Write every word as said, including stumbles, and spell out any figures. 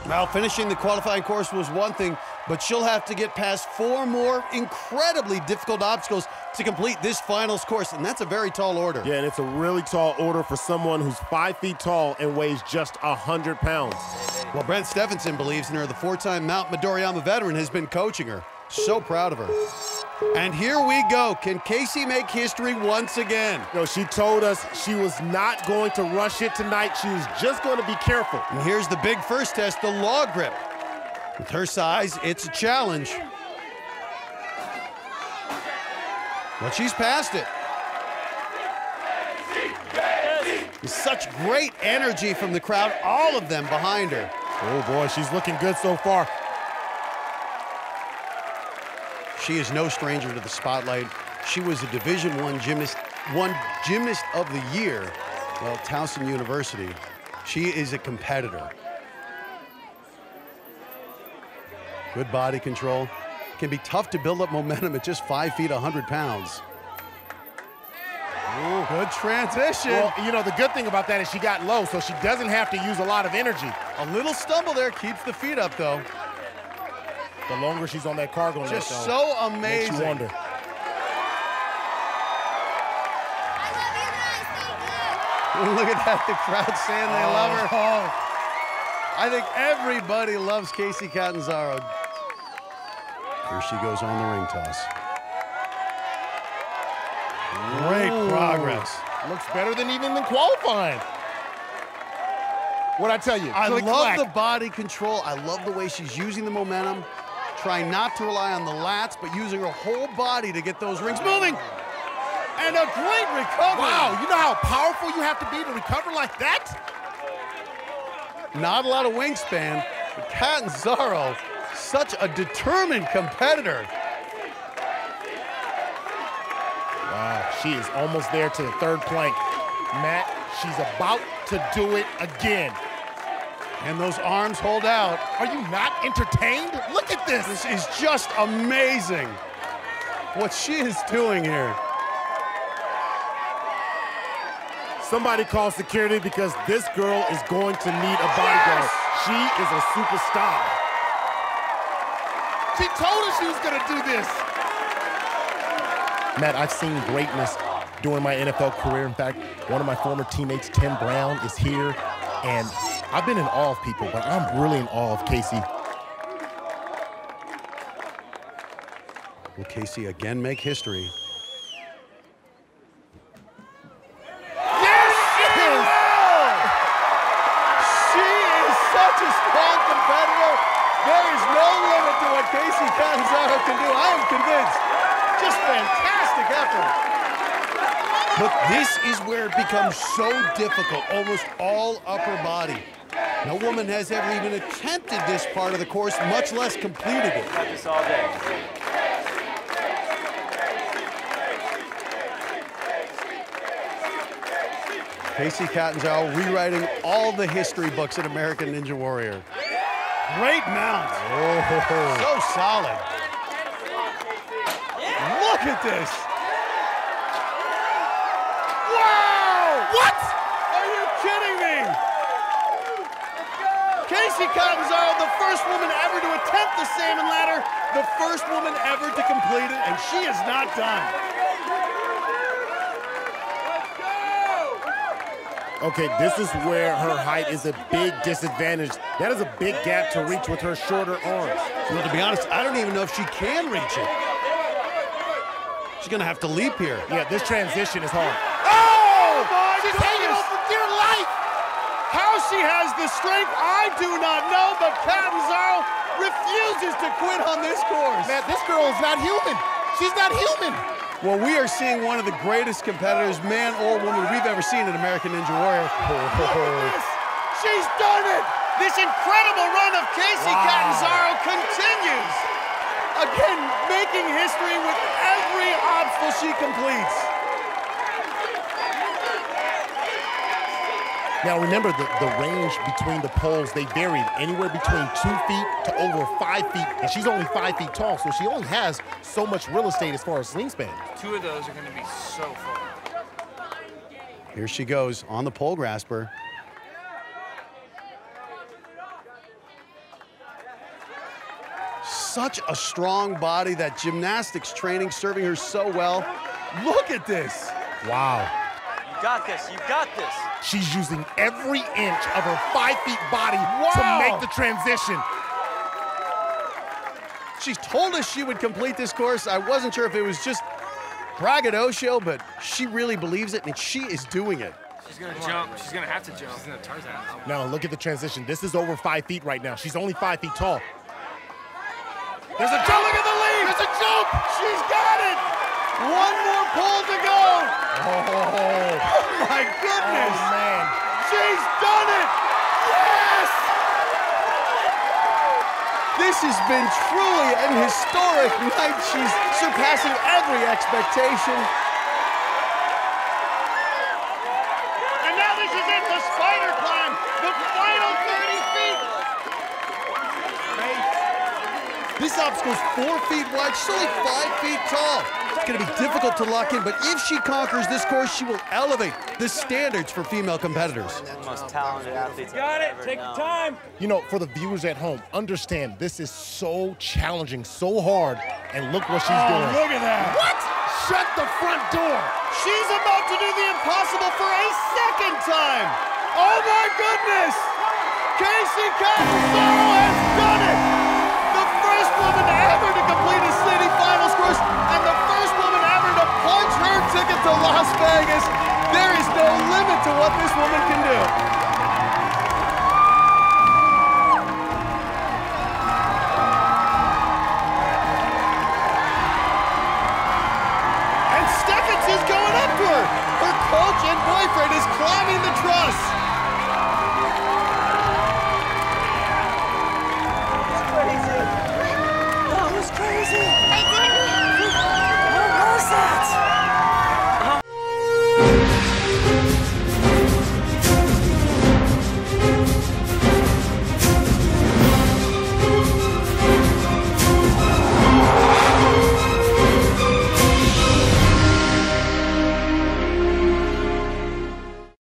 Well, finishing the qualifying course was one thing, but she'll have to get past four more incredibly difficult obstacles to complete this finals course, and that's a very tall order. Yeah, and it's a really tall order for someone who's five feet tall and weighs just one hundred pounds. Well, Brent Stephenson believes in her. The four-time Mount Midoriyama veteran has been coaching her. So proud of her. And here we go. Can Kacy make history once again? You know, she told us she was not going to rush it tonight. She was just going to be careful. And here's the big first test, the log grip. With her size, it's a challenge. But she's passed it. Such great energy from the crowd, all of them behind her. Oh boy, she's looking good so far. She is no stranger to the spotlight. She was a Division One gymnast, one gymnast of the year, well, Towson University. She is a competitor. Good body control. Can be tough to build up momentum at just five feet, one hundred pounds. Ooh, good transition. Well, you know, the good thing about that is she got low, so she doesn't have to use a lot of energy. A little stumble there, keeps the feet up, though. The longer she's on that cargo, just net, so amazing. Makes you wonder. Look at that, the crowd saying they oh. love her. I think everybody loves Kacy Catanzaro. Here she goes on the ring toss. Great Ooh. Progress. Looks better than even in qualifying. What'd I tell you? I Click, love clack. the body control. I love the way she's using the momentum, trying not to rely on the lats, but using her whole body to get those rings moving. And a great recovery. Wow, you know how powerful you have to be to recover like that? Not a lot of wingspan, but Catanzaro, such a determined competitor. Wow, she is almost there to the third plank. Matt, she's about to do it again. And those arms hold out. Are you not entertained? Look at this. This is just amazing what she is doing here. Somebody call security because this girl is going to need a bodyguard. Yes! She is a superstar. She told us she was going to do this. Matt, I've seen greatness during my N F L career. In fact, one of my former teammates, Tim Brown, is here. And I've been in awe of people, but I'm really in awe of Kacy. Will Kacy again make history? Yes, she is! She is such a strong competitor. There is no limit to what Kacy Catanzaro can do. I am convinced. Just fantastic effort. But this is where it becomes so difficult, almost all upper body. No woman has ever even attempted this part of the course, much less completed it. Practice all day. Kacy Catanzaro rewriting all the history books in American Ninja Warrior. Great mount. Oh. So solid. Look at this. Wow! What? Are you kidding me? Kacy Catanzaro, the first woman ever to attempt the salmon ladder, the first woman ever to complete it, and she is not done. Okay, this is where her height is a big disadvantage. That is a big gap to reach with her shorter arms. Well, to be honest, I don't even know if she can reach it. She's gonna have to leap here. Yeah, this transition is hard. Oh! She's hanging on for dear life! How she has the strength, I do not know, but Catanzaro refuses to quit on this course. Man, this girl is not human. She's not human. Well, we are seeing one of the greatest competitors, man or woman, we've ever seen in American Ninja Warrior. Oh, oh, oh. She's done it! This incredible run of Kacy Wow. Catanzaro continues. Again, making history with every obstacle she completes. Now remember, the, the range between the poles, they varied anywhere between two feet to over five feet, and she's only five feet tall, so she only has so much real estate as far as wingspan. Two of those are going to be so fun. Here she goes on the pole grasper. such a strong body, that gymnastics training serving her so well. Look at this. Wow. You got this, you got this. She's using every inch of her five feet body Wow. to make the transition. She told us she would complete this course. I wasn't sure if it was just braggadocio, but she really believes it, and she is doing it. She's gonna jump. She's gonna have to jump. She's gonna Tarzan. Now look at the transition. This is over five feet right now. She's only five feet tall. There's a jump. Look at the lead. There's a jump. She's got it. One more pull to go. Oh, Oh my goodness. oh man. She's done it. Yes. This has been truly an historic night. She's surpassing every expectation. And now this is it, the spider climb, the final thirty feet. This obstacle's four feet wide. She's only five feet tall. It's going to be difficult to lock in, but if she conquers this course, she will elevate the standards for female competitors. The most talented athletes. Got it. Take your time. You know, for the viewers at home, understand this is so challenging, so hard, and look what she's Oh, doing. look at that. What? Shut the front door. She's about to do the impossible for a second time. Oh my goodness! Kacy Catanzaro has done it! The first woman ever to complete a city finals course, and the first woman ever to punch her ticket to Las Vegas. There is no limit to what this woman can do.